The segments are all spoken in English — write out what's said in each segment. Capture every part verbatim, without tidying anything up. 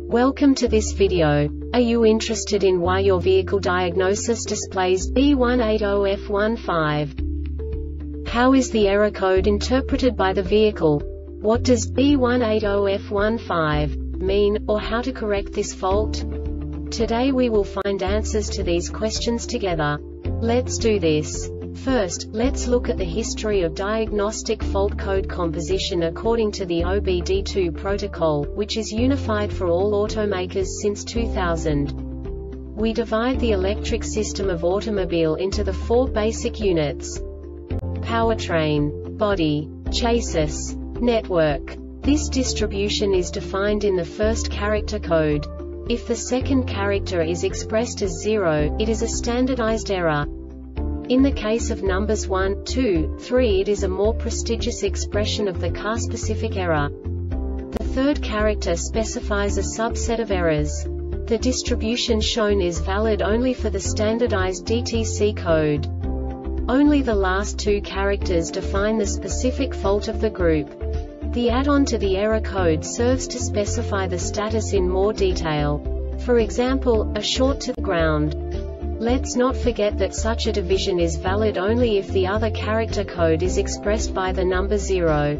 Welcome to this video. Are you interested in why your vehicle diagnosis displays B one eight zero F one five? How is the error code interpreted by the vehicle? What does B one eight zero F one five mean, or how to correct this fault? Today we will find answers to these questions together. Let's do this. First, let's look at the history of diagnostic fault code composition according to the O B D two protocol, which is unified for all automakers since two thousand. We divide the electric system of automobile into the four basic units: powertrain, body, chassis, network. This distribution is defined in the first character code. If the second character is expressed as zero, it is a standardized error. In the case of numbers one, two, three, it is a more prestigious expression of the car-specific error. The third character specifies a subset of errors. The distribution shown is valid only for the standardized D T C code. Only the last two characters define the specific fault of the group. The add-on to the error code serves to specify the status in more detail. For example, a short to the ground. Let's not forget that such a division is valid only if the other character code is expressed by the number zero.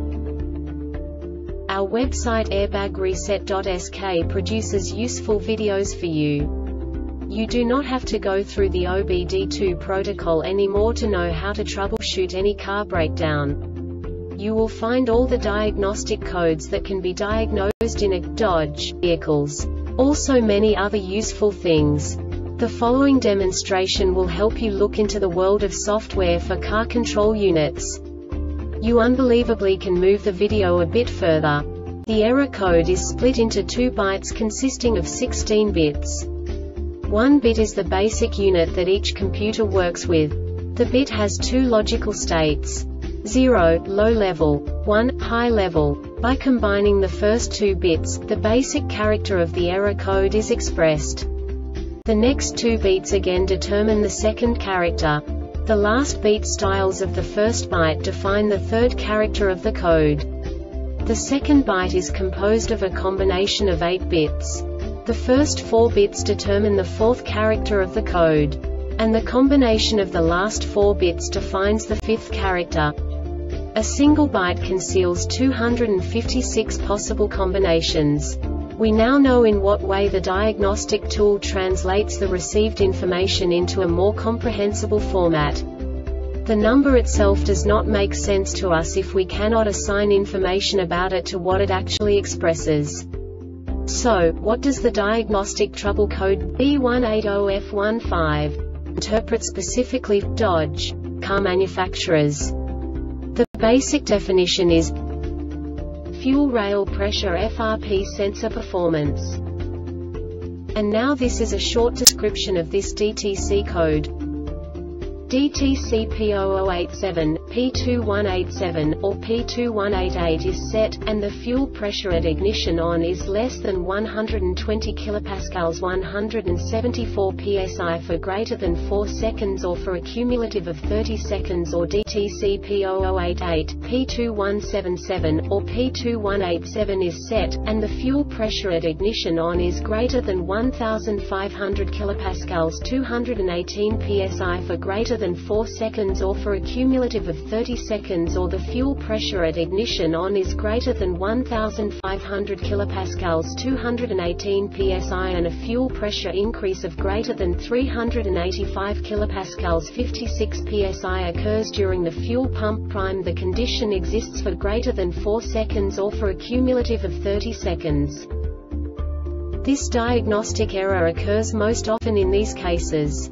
Our website airbag reset dot S K produces useful videos for you. You do not have to go through the O B D two protocol anymore to know how to troubleshoot any car breakdown. You will find all the diagnostic codes that can be diagnosed in a Dodge vehicles. Also many other useful things. The following demonstration will help you look into the world of software for car control units. You unbelievably can move the video a bit further. The error code is split into two bytes consisting of sixteen bits. One bit is the basic unit that each computer works with. The bit has two logical states: zero, low level, one, high level. By combining the first two bits, the basic character of the error code is expressed. The next two beats again determine the second character. The last beat styles of the first byte define the third character of the code. The second byte is composed of a combination of eight bits. The first four bits determine the fourth character of the code. And the combination of the last four bits defines the fifth character. A single byte conceals two hundred fifty-six possible combinations. We now know in what way the diagnostic tool translates the received information into a more comprehensible format. The number itself does not make sense to us if we cannot assign information about it to what it actually expresses. So, what does the diagnostic trouble code B one eight zero F one five interpret specifically for Dodge car manufacturers? The basic definition is fuel rail pressure F R P sensor performance. And now this is a short description of this D T C code. D T C P zero zero eight seven, P two one eight seven, or P two one eight eight is set, and the fuel pressure at ignition on is less than one hundred twenty kilopascals one hundred seventy-four P S I for greater than four seconds or for a cumulative of thirty seconds, or D T C P zero zero eight eight, P two one seven seven, or P two one eight seven is set, and the fuel pressure at ignition on is greater than one thousand five hundred kilopascals two hundred eighteen P S I for greater than four seconds or for a cumulative of thirty seconds, or the fuel pressure at ignition on is greater than one thousand five hundred kilopascals two hundred eighteen P S I, and a fuel pressure increase of greater than three hundred eighty-five kilopascals fifty-six P S I occurs during the fuel pump prime. The condition exists for greater than four seconds or for a cumulative of thirty seconds. This diagnostic error occurs most often in these cases: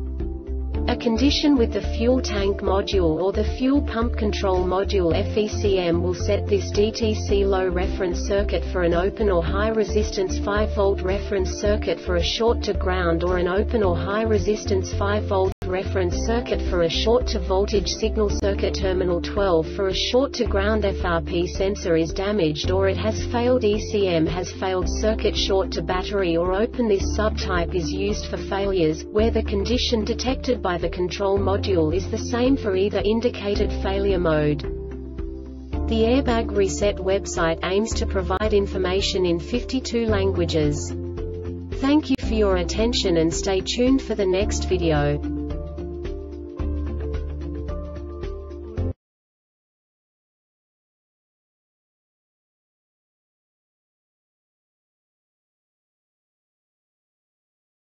a condition with the fuel tank module or the fuel pump control module F E C M will set this D T C low reference circuit for an open or high resistance five volt reference circuit for a short to ground, or an open or high resistance five volt reference circuit for a short to voltage signal circuit. Terminal twelve for a short to ground F R P sensor is damaged, or it has failed. E C M has failed circuit. Short to battery or open. This subtype is used for failures where the condition detected by the control module is the same for either indicated failure mode. The Airbag Reset website aims to provide information in fifty-two languages. Thank you for your attention and stay tuned for the next video.